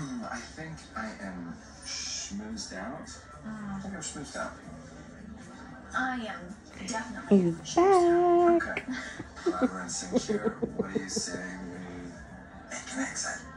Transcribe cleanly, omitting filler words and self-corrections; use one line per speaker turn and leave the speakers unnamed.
I think I am schmoozed out. I think I'm schmoozed out.
I am definitely.
He's back.
Okay. Glad we're in sync here. What do you say we make an exit?